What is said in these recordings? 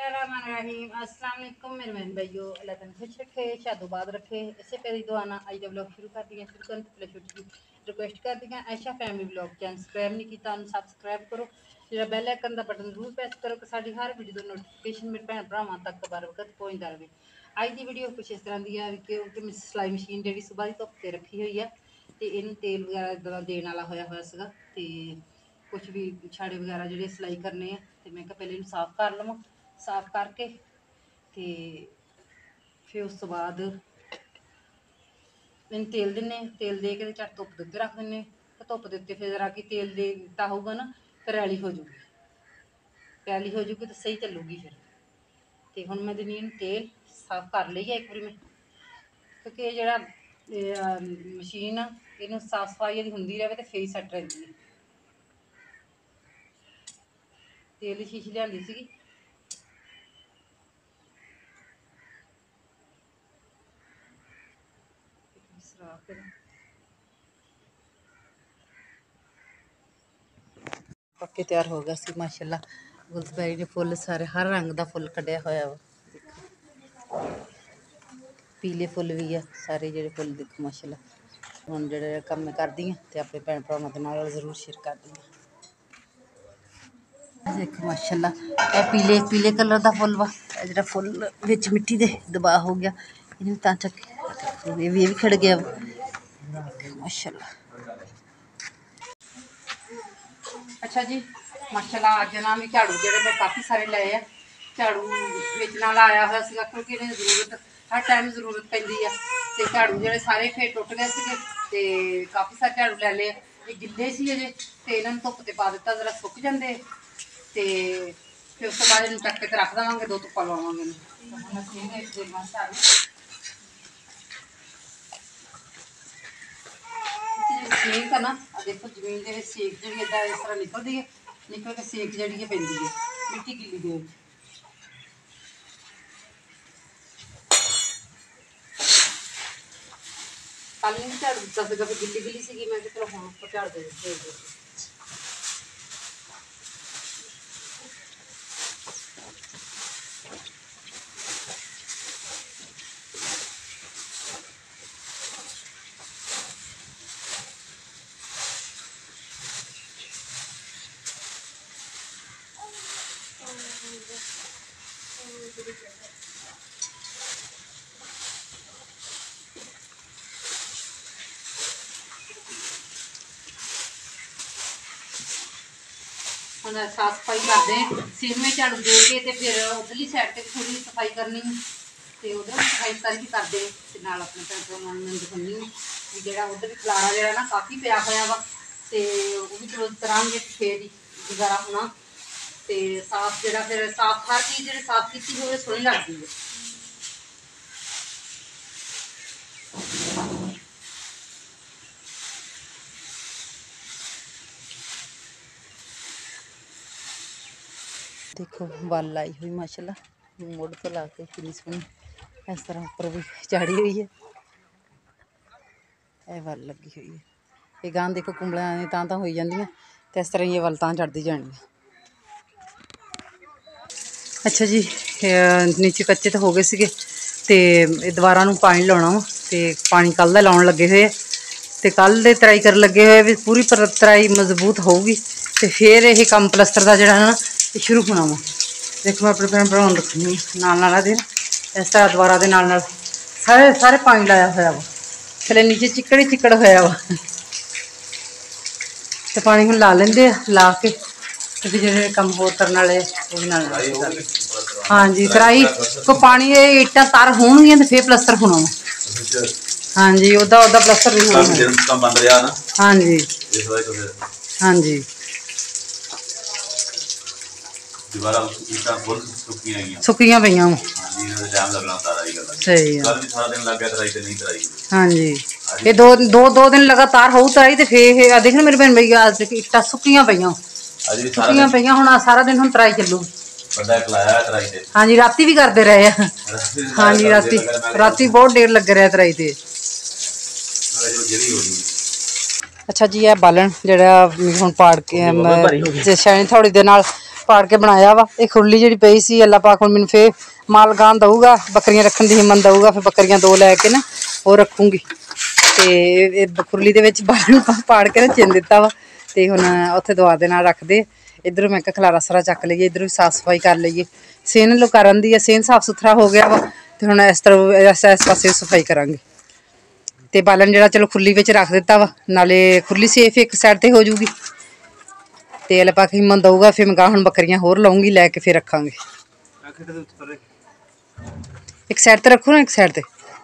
बिस्मिल्लाहिर्रहमानिर्रहीम। अस्सलाम वालेकुम मेरे बहन भाइयों, अल्लाह तआला खुश रखे, शादोबाद रखे। इससे पहले दुआना अज का ब्लॉग शुरू कर दिया। शुरू करने तो पहले छोटी जी रिक्वेस्ट कर दी, Aisha family blog channel subscribe नहीं किया सब्सक्राइब करो, जो बैल आइकन का बटन जरूर प्रेस करो कि साड़ी हर वीडियो की नोटिफिकेशन मेरे भैन भरावान तक बर वक्त पहुँचता रहे। अज की वीडियो कुछ इस तरह की है कि सिलाई मशीन जी सुबह की धुप से रखी हुई है, तो इन तेल वगैरह इदा देने वाला होया सीगा, तो कुछ भी छाड़े वगैरह जो सिलाई करने हैं, तो मैं पहले इन साफ कर लवां। साफ करके तो फिर उस तो बाद इन तेल दिने, तेल दे के झट धुप उत्ते रख दें। धुप के उत्ते फिर जरा कि तेल दे दिता होगा ना, फिर रैली हो जूगी, रैली हो जूगी तो सही चलूगी। फिर तो हुण मैं दिनी तेल साफ कर ली है एक बार मैं, क्योंकि जरा मशीन आ इनू साफ सफाई यदि होंदी रहे तो फिर ही सैट रहिंदी है। तेल की शीशी लियांदी सी, पक्के तैयार हो गया सी माशाल्लाह। गुलदस्ते ने फुल सारे हर रंग का फुल कढ़िया होया वा, पीले फुल भी है सारे जो फुल देखो माशाल्लाह। हुण जो काम मैं करदी हाँ तो अपने भैन भरावां दे नाल जरूर शेयर करदी हाँ। देखो माशाल्लाह यह पीले पीले कलर का फुल वा, जो फुल विच मिट्टी दे दबा हो गया इन तां चक, ये भी खड़ गया माशाल्लाह। अच्छा जी माशाल्लाह अज ना मैं झाड़ू जो मैं काफ़ी सारे लाए है, झाड़ू बेचने वाला आया हुआ सीगा क्योंकि इन्हें जरूरत हर टाइम जरूरत पैंदी है, तो झाड़ू जो सारे फिर टुट गए थे, तो काफ़ी सारे झाड़ू लै ले। ये गिले से अजे तो इन्होंने धुप से पा दिता जरा सुक जाते, तो फिर उस बाद इन चक के रख देवे, दो धुप्पा लवावे। सेक है ना देखो जमीन के सेक जी इदा इस तरह निकलती है, निकल के सेक जी पैंती है मिट्टी गिली दे। कल नहीं झाड़ू दिता सीगा, फिर गिली गिली सी, मैं चलो हम उपर झाड़ दे। हम साफ सफाई करते हैं, सीनवे झाड़ू दे के तो फिर उधरली साइड से थोड़ी सफाई करनी, तो उधर सफाई सारी भी करते हैं, अपने भैन मैं दिखानी भी जो उधर भी खलारा जो ना काफ़ी पिया होया वा, तो वह भी चलो करांगे फिर ही गुजारा होना। तो साफ जो फिर साफ हर चीज़ जो साफ की हो सोहनी लगती है। देखो बल लाई हुई माशाल्लाह मुड़ तो ला के कितनी सोहनी इस तरह उपर भी चाड़ी हुई है, यह वल लगी हुई है। ये गां देखो कुंबलियां तां हो जांदियां, तो इस तरह ये वल तां चढ़ती जानी। अच्छा जी नीचे कच्चे तो हो गए थे, तो दीवारा पानी लाना वा, तो पानी कल का लाउन लगे हुए, तो कल दे तराई कर लगे हुए भी पूरी तराई मजबूत होगी, तो फिर यह काम प्लस्तर का जोड़ा ना शुरू होना वा। देखो मैं अपने भैन भरावां रखनी नाल दिन इस तरह दीवारा के नाल सारे सारे पानी लाया हुआ वा, थले नीचे चिकड़ ही चिकड़ होया वा, तो पानी हम ला लेंगे ला के तो फिर जो काम होर करने वाले वो भी नाल। हाँ जी तराई को पानी इट्टा तार होणगियां तो फिर प्लस्तर होना वा। हाँ जी उदा उदा प्लस्तर भी होना। हाँ जी हाँ जी सुक्कियां पईयां सही है। हाँ जी ये दो दिन लगातार होऊ तराई, तो फिर देखना मेरे भैन भैया इट्टा सुक्कियां पईयां हुण सारा दिन हुण तराई चलू। हाँ जी राती भी करते रहे। हाँ जी राती बहुत देर लगे रहे तराई ते। अच्छा जी यह बालन जो हम पाड़ के छाणी थोड़ी देर नाल पाड़ के बनाया वा। ये खुरली जी पई सी अल्लाह पाक हुण मैनूं फिर माल गां दऊगा, बकरियां रखण दी हिम्मत दऊगा, फिर बकरियां 2 लैके ना वो रखूँगी। तो खुरली दे विच बालन पाड़ के ना चिन दिता वा। तो हुण उत्थे दुआ दे नाल रखदे। इधरों मैं खलारा सारा चक लीए, इधरों भी साफ सफाई कर लीए। सेन लो करन दी है, सेन साफ सुथरा हो गया वा। तो हुण इस तरह इस पासे सफाई करांगे। तो बालन जिहड़ा चलो खुरली विच रख दिता वा, नाले खुरली सेफ एक साइड ते हो जूगी। तो अल्लाह पाक हिम्मत दऊगा, फिर मैं गां हुण बकरियां होर लाऊंगी लैके, फिर रखांगे। एक साइड ते रखो ना, एक साइड ते।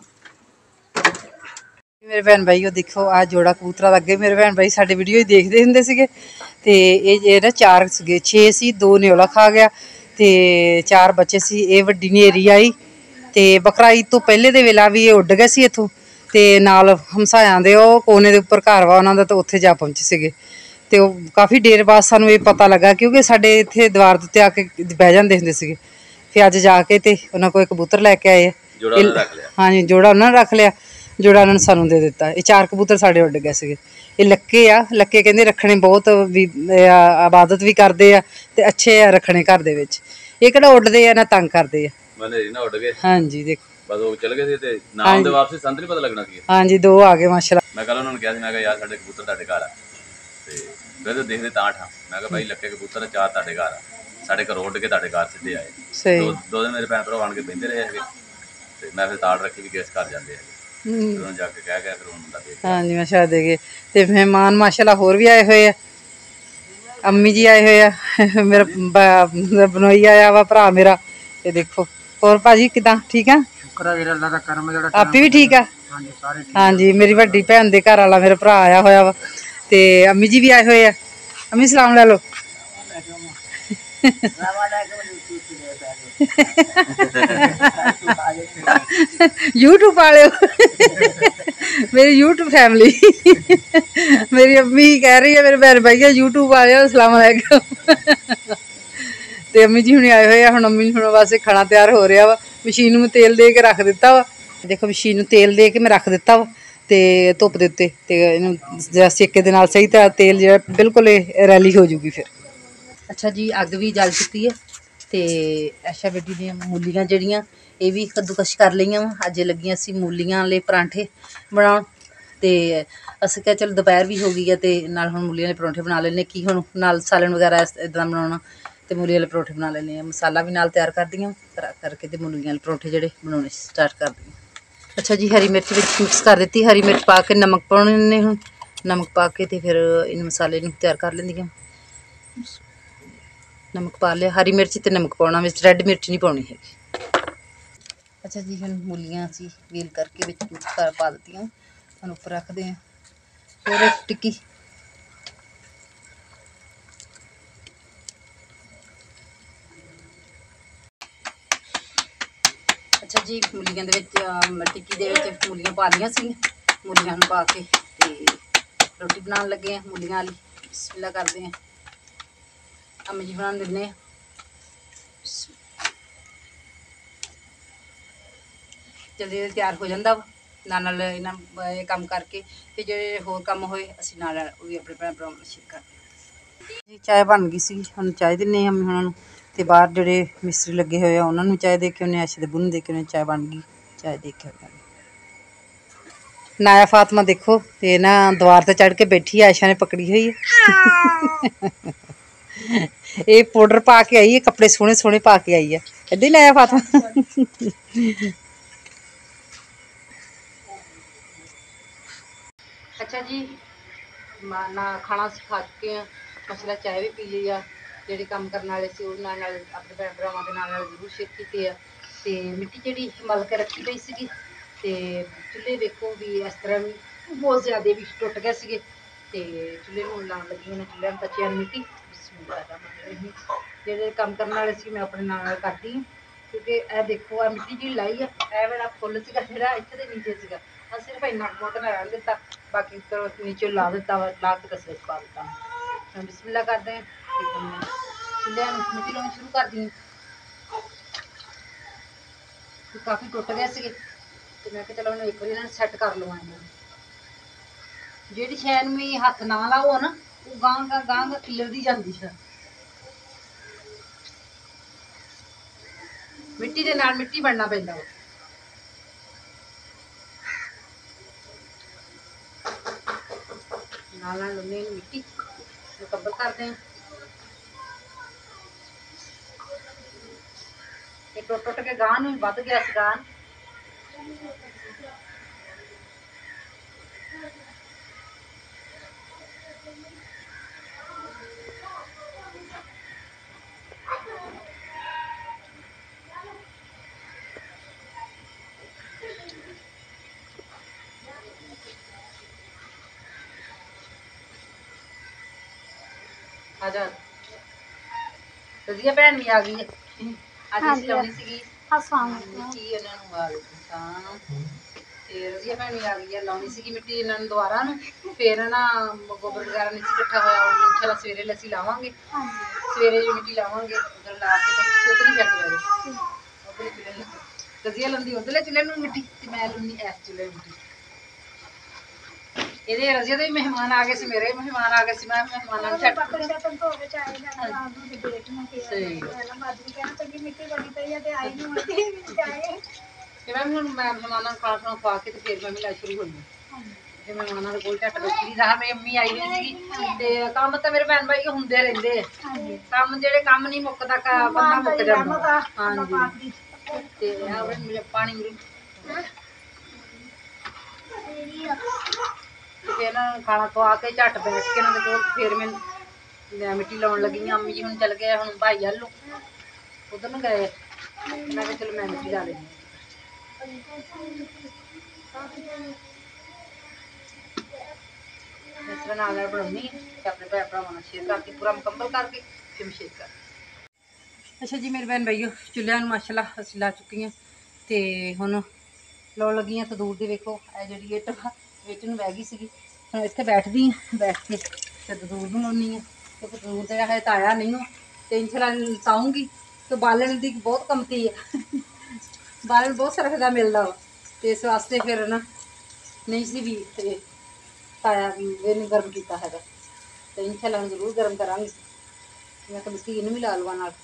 मेरे भैन भाई देखो आ जोड़ा कबूतरा दा। अगे मेरे भैन भाई साडे वीडियो ही देखते हुंदे सीगे। ते ये ना 4 सीगे, 6 सी, 2 न्योला खा गया ते 4 बच्चे सी। ये वड्डी नेरी आई ते बकरा ईद तो पहले दे वेला भी ये उड़ गए सी इत्थों। ते नाल हमसायां दे ओ कोने दे उप्पर घर वा उन्हां दा, ते उत्थे जा पहुंचे सीगे। ते काफ़ी देर बाद सानूं ये पता लगा, क्योंकि साडे इत्थे दीवार दे उत्ते आके बह जांदे हुंदे सीगे। फिर अज जाके ते उन्हां कोल कबूतर लैके आए। हाँ जी, जोड़ा उन्होंने रख लिया, जोड़ा उन्होंने सानूं दे दिता। ये 4 कबूतर साडे उड़ गए सीगे। ये लक्के आ, लक्के कहंदे रखने बहुत भी इबादत भी करदे आ ते अच्छे आ रखने घर दे विच। ये किहड़ा उड्डदे आ ना तंग करदे आ। हाँ जी देखो बस वो चल गए थे ते नाम दे वापसी संत नहीं पता लगना की। हाँ जी 2 आ गए माशाल्लाह। मैं कल उन्होंने कहा मैं यार साडे कबूतर तुहाडे घर आ ते कहते देखदे तां ठा। मैं कहा भाई लक्के कबूतर 4 तुहाडे घर आ, साडे घर उड़ के तुहाडे घर सीधे आए। सही 2 दिन मेरे भैन भरा आण के बहिंदे रहे है ते मैं फिर ताड़ रखी भी किस घर जांदे है। उन्होंने जाके कह गया फिर मुंडा दे। हाँ जी माशा देगे ते मेहमान माशाल्लाह होर भी आए हुए आ। अम्मी जी आए हुए आ, मेरा बनोई आया वा भरा मेरा। ये देखो और भाजी किदां ठीक है? आपी भी ठीक है? हाँ जी मेरी वड्डी भैन दे घर वाला मेरा भरा आया होया वा। ते अम्मी जी भी आए हुए आ। अम्मी सलाम लै लो। यूट्यूब वाले मेरी यूट्यूब फैमिली मेरी अम्मी कह रही है मेरे भैन भाई यूट्यूब वाले अस्सलाम वालेकुम। ते अम्मी जी हुणे आए हुए हुण अम्मी हुण वास्ते खाना तैयार हो रहा वा। मशीन में तेल दे के रख दिता वा। देखो मशीन में तेल दे के मैं रख दिता वा ते धुप दे उत्ते ते इहनूं सेके दे नाल सही तरह तेल जिहड़ा बिल्कुल रैली हो जूगी फिर। अच्छा जी अग भी जल चुकी है। तो ऐशा बेटी दी मूलियां जड़ियां ये भी कद्दूकश कर लईयां वा। अज लगियां सी मूलियां वाले परांठे बनाउण। तो असीं कहा चल दोपहर भी हो गई है तो नाल हुण मूलियां वाले परौंठे बना लैने कि हुण नाल सालन वगैरह इदां बनाउणा। तो मूली वाले परौंठे बना लैने आ। मसाला भी नाल तैयार कर दियां करके ते मूलियां वाले परौंठे जिहड़े बनाउणे स्टार्ट कर दियां। अच्छा जी हरी मिर्च विच मिक्स कर दित्ती, हरी मिर्च पा के नमक पाउणे ने हुण नमक पा के ते फिर इन मसाले नूं तैयार कर लैंदियां। नमक पा लिया, हरी मिर्च ते नमक पाउणा विच, रैड मिर्च नहीं पाउणी हैगी। अच्छा जी हुण मूलियां असीं वील करके विच पा दित्तियां। हुण उप्पर रखदे आं होर इक टिक्की। अच्छा जी मूलियां दे विच टिक्की दे विच मूलियां पा लियां सी। मूलियां नूं पा के ते रोटी बनाउण लगे आं मूलियां वाली। बिस्मिल्लाह करदे आं। अम्मी जी बनाउण दिन्ने आं। जल्दी जल्दी तैयार हो जाता वा। नाल इन्हां काम करके फिर जो होर काम होए असीं नाल ओह भी अपने भैन भरावां नूं शेयर करदे जी। चाय बन गई सी, हुण चाय दिन्ने अम्मी हुणां नूं ते बाहर जिहड़े मिस्त्री लगे होए आ उन्हां नूं चाय दे के आउने। ऐशे दे बुन दे के आउने। चाय बन गई, चाय दे के आउने। नाया फातमा देखो ये ना दवार ते चढ़ के बैठी है, ऐशा ने पकड़ी हुई है। ये पाउडर पा के आई है, कपड़े सोहने सोहने पा के आई है। इदां ही नाया फातमा। अच्छा जी ना खाना असीं खा चुके हैं, मसला चाय भी पी ली आ। ਜਿਹੜੇ ਕੰਮ ਕਰਨ ਵਾਲੇ ਸੀ ਉਹਨਾਂ ਨਾਲ ਆਪਣੇ ਭੈਣ ਭਰਾਵਾਂ ਦੇ ਨਾਲ ਜ਼ਰੂਰ ਸ਼ੇਅਰ ਕੀਤੇ ਆ। ਤੇ ਮਿੱਟੀ ਜਿਹੜੀ ਮਲ ਕੇ ਰੱਖੀ ਪਈ ਸੀਗੀ ਤੇ ਚੁੱਲ੍ਹੇ ਵੇਖੋ ਵੀ ਇਸ ਤਰ੍ਹਾਂ ਵੀ ਬਹੁਤ ਜ਼ਿਆਦਾ ਵੀ ਟੁੱਟ ਗਏ ਸੀਗੇ। ਤੇ ਚੁੱਲ੍ਹੇ ਨੂੰ ਲਾਉਣ ਲੱਗੀ ਨੇ, ਚੁੱਲ੍ਹਿਆਂ ਨੂੰ ਕੱਚਿਆਂ ਨੂੰ ਮਿੱਟੀ। ਜਿਹੜੇ ਕੰਮ ਕਰਨ ਵਾਲੇ ਸੀ ਮੈਂ ਆਪਣੇ ਨਾਲ ਕਰਦੀ ਹਾਂ, ਕਿਉਂਕਿ ਇਹ ਦੇਖੋ ਆ ਮਿੱਟੀ ਜਿਹੜੀ ਲਾਈ ਆ ਇਹ ਵਾਲਾ ਫੁੱਲ ਸੀਗਾ ਜਿਹੜਾ ਇੱਥੇ ਦੇ ਨੀਚੇ ਸੀਗਾ। ਅਸੀਂ ਸਿਰਫ ਇੰਨਾ ਕੁ ਮੈਂ ਰਹਿਣ ਦਿੱਤਾ, ਬਾਕੀ ਉੱਤੋਂ ਨੀਚੇ ਲਾ ਦਿੱਤਾ ਵਾ, ਲਾ ਕੇ ਕਸਰੇ 'ਚ ਪਾ ਦਿੱਤਾ। ਹੁਣ ਬਿਸਮਿल्लाह ਕਰਦੇ ਹਾਂ ਤੇ ਚੁੱਲ੍ਹਿਆਂ ਨੂੰ ਮਿੱਟੀ ਲਾਉਣੀ ਸ਼ੁਰੂ ਕਰਦੀ ਹਾਂ। ਕਾਫੀ ਟੁੱਟ ਗਏ ਸੀਗੇ ਤੇ ਮੈਂ ਕਿਹਾ ਚਲੋ ਹੁਣ ਇੱਕ ਵਾਰੀ ਇਹਨਾਂ ਨੂੰ ਸੈੱਟ ਕਰ ਲਵਾਂ। ਇਹਨਾਂ ਨੂੰ ਜਿਹੜੀ ਸ਼ੈ ਨੂੰ ਵੀ ਹੱਥ ਨਾ ਲਾਓ ਨਾ ਉਹ ਗਾਂ ਖਿਲਰਦੀ ਜਾਂਦੀ ਹੈ। ਮਿੱਟੀ ਦੇ ਨਾਲ ਮਿੱਟੀ ਬਣਨਾ ਪੈਂਦਾ ਵਾ। ਨਾਲ ਨਾਲ ਲਾਉਂਦੇ ਹਾਂ ਮਿੱਟੀ, ਮੁਕੰਮਲ ਕਰਦੇ ਹਾਂ। ਇਹ ਟੁੱਟ ਟੁੱਟ ਕੇ ਗਾਂ ਨੂੰ ਵੱਧ ਗਿਆ ਸੀ ਗਾਂ। ਆ ਜਾ ਰਜ਼ੀਆ ਭੈਣ ਵੀ ਆ ਗਈ ਹੈ। ਅੱਜ ਅਸੀਂ ਲਾਉਣੀ ਸੀਗੀ ਮਿੱਟੀ ਇਹਨਾਂ ਨੂੰ ਆ ਗਈ ਤਾਂ ਤੇ ਰਜ਼ੀਆ ਭੈਣ ਵੀ ਆ ਗਈ ਹੈ। ਲਾਉਣੀ ਸੀਗੀ ਮਿੱਟੀ ਇਹਨਾਂ ਨੂੰ ਦੁਬਾਰਾ ਨੂੰ, ਫਿਰ ਨਾ ਗੋਬਰ ਵਗੈਰਾ ਨਹੀਂ ਸੀ ਇਕੱਠਾ ਹੋਇਆ। ਹੁਣ ਚਲਾ ਸਵੇਰੇ ਅਸੀਂ ਲਾਵਾਂਗੇ, ਸਵੇਰੇ ਜੀ ਮਿੱਟੀ ਲਾਵਾਂਗੇ। ਉਧਰ ਲਾ ਕੇ ਤਾਂ ਉਧਰ ਨਹੀਂ ਛੱਡ ਜਾਵੇ, ਉਧਰ ਚੁੱਲ੍ਹੇ ਰਜ਼ੀਆ ਲਾਉਂਦੀ ਉਧਰਲੇ ਚੁੱਲ੍ਹੇ ਨੂੰ ਮਿੱਟੀ ਤੇ ਮੈਂ ਲਾਉਂਦੀ ਇਸ ਚੁੱਲ੍ਹੇ ਨੂੰ ਮਿੱਟੀ। ਇਹਦੇ ਰਜ਼ੀਆ ਦੇ ਵੀ ਮਹਿਮਾਨ ਆ ਗਏ ਸੀ, ਮੇਰੇ ਵੀ ਮਹਿਮਾਨ ਆ ਗਏ ਸੀ। ਮੈਂ ਮਹਿਮਾਨਾਂ ਨੂੰ ਛੱਡ ਤੇ ਮੈਂ ਹੁਣ ਮਹਿਮਾਨਾਂ ਨੂੰ ਖਾਣਾ ਖਾਣਾ ਖਵਾ ਕੇ ਤੇ ਫਿਰ ਮੈਂ ਵੀ ਲਾਈ ਸ਼ੁਰੂ ਹੋਈ ਤੇ ਮਹਿਮਾਨਾਂ ਦੇ ਕੋਲ ਝੱਟ ਬੈਠੀ ਰਹਾ। ਮੇਰੀ ਅੰਮੀ ਆਈ ਹੋਈ ਸੀਗੀ ਤੇ ਕੰਮ ਤਾਂ ਮੇਰੇ ਭੈਣ ਭਾਈ ਹੁੰਦੇ ਰਹਿੰਦੇ ਆ। ਕੰਮ ਜਿਹੜੇ ਕੰਮ ਨਹੀਂ ਮੁੱਕਦਾ ਬੰਦਾ ਮੁੱਕ ਜਾਂਦਾ। ਹਾਂਜੀ ਤੇ ਪਾਣੀ ਮਿਲ ਤੇ ਫਿਰ ਇਹਨਾਂ ਨੂੰ ਖਾਣਾ ਖਵਾ ਕੇ ਝੱਟ ਬੈਠ ਕੇ ਇਹਨਾਂ ਦੇ ਕੋਲ ਫਿਰ ਮੈਂ ਮਿੱਟੀ ਲਾਉਣ ਲੱਗੀ ਹਾਂ। ਅੰਮੀ ਜੀ ਹੁਣ ਚੱਲ ਗਏ, ਹੁਣ ਭਾਈ ਵੱਲ ਨੂੰ ਉਧਰ ਨੂੰ ਗਏ। ਮੈਂ ਕਿਹਾ ਚਲੋ ਮੈਂ ਮਿੱਟੀ ਲਾ ਲੈਂਦੀ। ਇਸ ਤਰ੍ਹਾਂ ਨਾਲ ਬਣਾਉਣੀ ਤੇ ਆਪਣੇ ਭੈਣ ਭਰਾਵਾਂ ਨਾਲ ਸ਼ੇਅਰ ਕਰਕੇ ਪੂਰਾ ਮੁਕੰਮਲ ਕਰਕੇ ਫਿਰ ਸ਼ੇਅਰ ਕਰ। ਅੱਛਾ ਜੀ ਮੇਰੇ ਭੈਣ ਭਾਈਓ, ਚੁੱਲ੍ਹਿਆਂ ਨੂੰ ਮਾਸ਼ਾਅੱਲਾ ਅਸੀਂ ਲਾ ਚੁੱਕੀ ਹਾਂ ਤੇ ਹੁਣ ਲਾਉਣ ਲੱਗੀ ਹਾਂ ਤੰਦੂਰ ਦੇ। ਵੇਖੋ ਇਹ ਜਿਹੜੀ ਇੱਟ ਵਿੱਚ ਨੂੰ ਬਹਿ ਗਈ ਸੀਗੀ, ਹੁਣ ਇੱਥੇ ਬੈਠਦੀ ਹਾਂ, ਬੈਠ ਕੇ ਤੇ ਤੰਦੂਰ ਨੂੰ ਲਾਉਣੀ ਹਾਂ। ਤੇ ਤੰਦੂਰ ਤੇ ਹਜੇ ਤਾਇਆ ਨਹੀਂ ਹੋ ਤੇ ਇੰਸ਼ਾਅੱਲਾ ਲਸਾਉਂਗੀ। ਤੇ ਬਾਲਣ ਦੀ ਬਹੁਤ ਕਮਤੀ ਹੈ, ਬਾਲਣ ਬਹੁਤ ਸਰਖਦਾ ਮਿਲਦਾ ਵਾ ਤੇ ਇਸ ਵਾਸਤੇ ਫਿਰ ਨਾ ਨਹੀਂ ਸੀ ਵੀ ਤੇ ਤਾਇਆ ਇਹਨੂੰ ਗਰਮ ਕੀਤਾ ਹੈਗਾ ਤੇ ਇੰਸ਼ਾਅੱਲਾ ਜ਼ਰੂਰ ਗਰਮ ਕਰਾਂਗੇ। ਮੈਂ ਤਾਂ ਮਸ਼ੀਨ ਵੀ ਲਾ ਲਵਾਂ ਨਾਲ।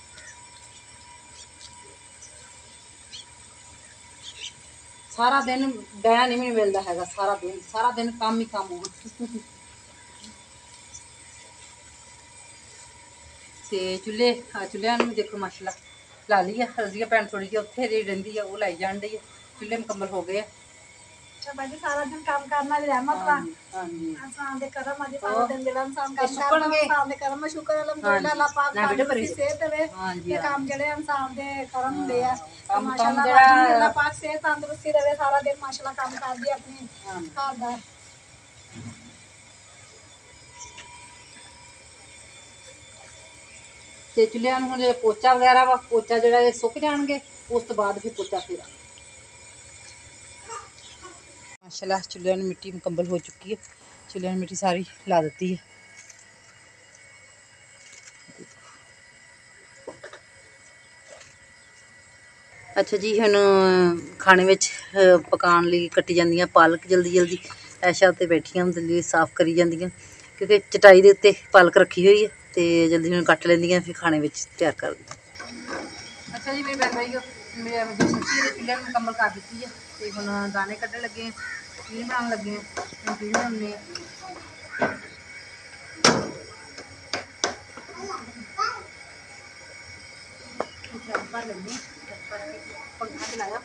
ਸਾਰਾ ਦਿਨ ਬਹਿ ਨਹੀਂ ਮੈਨੂੰ ਮਿਲਦਾ ਹੈਗਾ, ਸਾਰਾ ਦਿਨ ਕੰਮ ਹੀ ਕੰਮ ਹੋਣਾ। ਤੇ ਚੁੱਲ੍ਹਿਆਂ ਨੂੰ ਦੇਖੋ ਮਾਸ਼ਾਅੱਲਾ ਲਾ ਲਈ ਆ। ਰਜ਼ੀਆ ਭੈਣ ਥੋੜੀ ਜਿਹੀ ਉੱਥੇ ਜਿਹੜੀ ਰਹਿੰਦੀ ਆ ਉਹ ਲਾਈ ਜਾਣ ਡਈ ਆ। ਚੁੱਲ੍ਹੇ ਮੁਕੰਮਲ ਹੋ ਗਏ ਆ। ਸਾਰਾ ਦਿਨ ਕੰਮ ਕਰਨ ਵਾਲੀ ਰਹਿਮਤ ਵਾ। ਹਾਂਜੀ ਇਨਸਾਨ ਦੇ ਕਰਮ ਅੱਜ ਸਾਰਾ ਦਿਨ ਜਿਹੜਾ ਇਨਸਾਨ ਕੰਮ ਕਰਦਾ ਇਨਸਾਨ ਦੇ ਕਰਮ ਸ਼ੁਕਰ ਅਲਹਮਦੁਲਿਲਾ ਅੱਲਾਹ ਪਾਕ ਦੀ ਸਿਹਤ ਦੇਵੇ ਤੇ ਕੰਮ ਜਿਹੜੇ ਇਨਸਾਨ ਦੇ ਕਰਮ ਹੁੰਦੇ ਆ। ਮਾਸ਼ਾਅੱਲਾ ਅੱਲਾਹ ਪਾਕ ਸਿਹਤ ਤੰਦਰੁਸਤੀ ਦੇਵੇ, ਸਾਰਾ ਦਿਨ ਮਾਸ਼ਾਅੱਲਾ ਕੰਮ ਕਰਦੀ ਆਪਣੀ ਘਰ ਦਾ। ਤੇ ਚੁੱਲ੍ਹਿਆਂ ਨੂੰ ਹੁਣ ਜਿਹੜਾ ਪੋਚਾ ਵਗੈਰਾ ਵਾ, ਪੋਚਾ ਜਿਹੜਾ ਇਹ ਸੁੱਕ ਜਾਣਗੇ ਉਸ ਤੋਂ ਬਾਅਦ ਫਿਰ ਪੋਚਾ ਫੇਰਾਂਗੇ। ਮਾਸ਼ਾਅੱਲਾ ਚੁੱਲ੍ਹਿਆਂ ਨੂੰ ਮਿੱਟੀ ਮੁਕੰਮਲ ਹੋ ਚੁੱਕੀ ਹੈ। ਚੁੱਲ੍ਹਿਆਂ ਨੂੰ ਮਿੱਟੀ ਸਾਰੀ ਲਾ ਦਿੱਤੀ ਹੈ। ਅੱਛਾ ਜੀ ਹੁਣ ਖਾਣੇ ਵਿੱਚ ਪਕਾਉਣ ਲਈ ਕੱਟੀ ਜਾਂਦੀਆਂ ਪਾਲਕ ਜਲਦੀ ਜਲਦੀ। ਐਸ਼ਾ ਉੱਤੇ ਬੈਠੀਆਂ ਹੁੰਦੀਆਂ ਸਾਫ਼ ਕਰੀ ਜਾਂਦੀਆਂ ਕਿਉਂਕਿ ਚਟਾਈ ਦੇ ਉੱਤੇ ਪਾਲਕ ਰੱਖੀ ਹੋਈ ਹੈ ਤੇ ਜਲਦੀ ਹੁਣ ਕੱਟ ਲੈਂਦੀਆਂ ਫਿਰ ਖਾਣੇ ਵਿੱਚ ਤਿਆਰ ਕਰ ਦਿੰਦੀਆਂ। ਅੱਛਾ ਜੀ ਮੇਰੇ ਭੈਣ ਭਾਈਓ, ਮੇਰੇ ਸਬਜ਼ੀ ਦੇ ਚੁੱਲ੍ਹੇ ਨੂੰ ਮੁਕੰਮਲ ਕਰ ਦਿੱਤੀ ਹੈ ਤੇ ਹੁਣ ਦਾਣੇ ਕੱਢਣ ਲੱਗੇ, ਖੀਰ ਬਣਾਉਣ ਲੱਗੇ। ਹੁਣ ਖੀਰ ਬਣਾਉਂਦੇ ਹਾਂ। ਭਰ ਲੈਂਦੇ ਪੰਖਾ ਚਲਾਇਆ।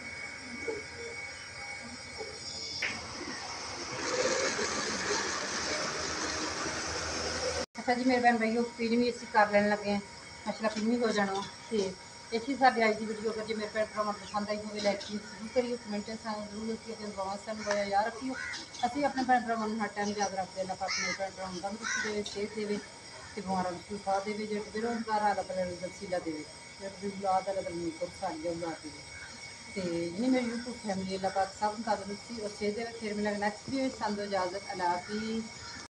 ਅੱਛਾ ਜੀ ਮੇਰੇ ਭੈਣ ਭਾਈਓ, ਪੀਣੀ ਵੀ ਅਸੀਂ ਕਰ ਲੈਣ ਲੱਗੇ ਹਾਂ। ਮਾਸ਼ਾਅੱਲਾ ਪੀਣੀ ਹੋ ਜਾਣਾ ਤੇ ਇਸੇ ਸਾਡੀ ਅੱਜ ਦੀ ਵੀਡੀਓ ਅਗਰ ਜੇ ਮੇਰੇ ਭੈਣ ਭਰਾਵਾਂ ਨੂੰ ਪਸੰਦ ਆਈ ਹੋਵੇ ਲਾਈਕ ਜ਼ਰੂਰ ਕਰਿਓ, ਕਮੈਂਟ ਸਾਨੂੰ ਜ਼ਰੂਰ ਦੱਸਿਓ ਕਿ ਦੁਆਵਾਂ ਸਾਨੂੰ ਬੜਾ ਯਾਦ ਰੱਖਿਓ। ਅਸੀਂ ਆਪਣੇ ਭੈਣ ਭਰਾਵਾਂ ਨੂੰ ਹਰ ਟਾਈਮ ਯਾਦ ਰੱਖਦੇ ਹਾਂ। ਆਪਣੇ ਭੈਣ ਭਰਾਵਾਂ ਨੂੰ ਤੰਦਰੁਸਤੀ ਦੇਵੇ, ਸਿਹਤ ਦੇਵੇ ਤੇ ਬਿਮਾਰਾਂ ਨੂੰ ਸ਼ਿਫਾ ਦੇਵੇ। ਜਿਹੜੇ ਬੇਰੁਜ਼ਗਾਰ ਆ ਰੱਬ ਵਸੀਲਾ ਦੇਵੇ, ਜਿਹੜੀ ਔਲਾਦ ਆ ਰੱਬ ਨੂੰ ਸਾਡੀ ਔਲਾਦ ਦੇਵੇ। ਤੇ ਜਿੰਨੀ ਮੇਰੀ YouTube ਫੈਮਿਲੀ ਅੱਲਾਹ ਪਾਕ ਸਭ ਨੂੰ ਤੰਦਰੁਸਤੀ ਔਰ ਸਿਹਤ ਦੇਵੇ। ਫਿਰ ਮਿਲਾਂਗੇ ਨੈਕਸਟ ਵੀਡੀਓ ਵਿੱਚ। ਸਾਨੂੰ ਇਜਾਜ਼ਤ, ਅੱਲਾਹ ਹਾਫਿਜ਼।